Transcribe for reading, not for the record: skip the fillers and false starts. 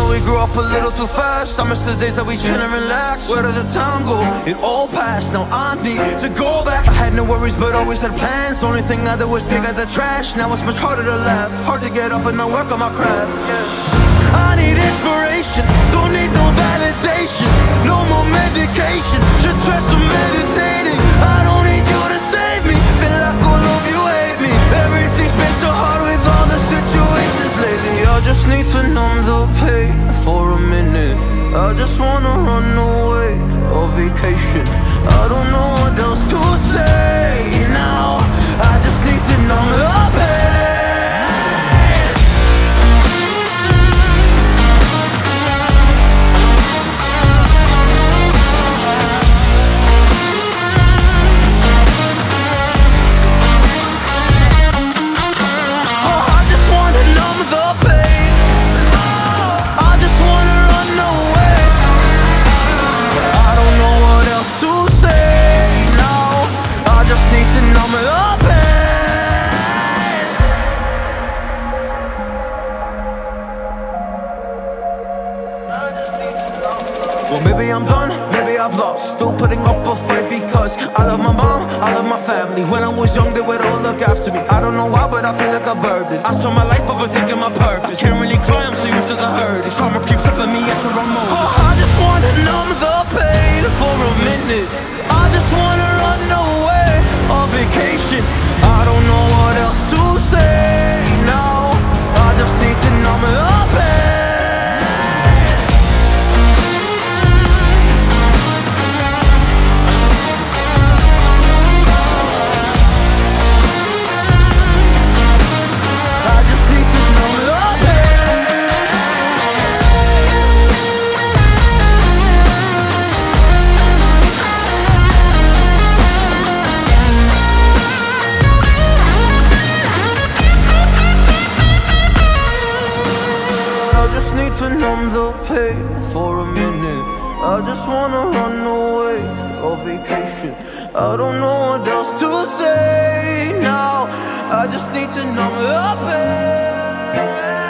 we grew up a little too fast. I miss the days that we chill and relax. Where did the time go? It all passed, now I need to go back. I had no worries but always had plans. The only thing I did was pick out the trash. Now it's much harder to laugh, hard to get up and then work on my craft. I need inspiration, don't need no validation. No more medication, just try some meditating. I don't need you to save me, feel like all of you hate me. Everything's been so hard with all the situations lately. I just need to numb the pain for a minute. I just wanna run away on vacation. I don't know what else to say now. I just need to numb the pain. Well, maybe I'm done, maybe I've lost. Still putting up a fight because I love my mom, I love my family. When I was young, they would all look after me. I don't know why, but I feel like a burden. I spend my life overthinking my purpose. I can't really cry, I'm so used to the hurt. Trauma keeps up at me at the wrong moment. Oh, I just wanna numb the pain for a minute. I just wanna run away on vacation. I don't know what else to say now. I just need to numb the pain. To numb the pain for a minute. I just wanna run away on vacation. I don't know what else to say now. I just need to numb the pain.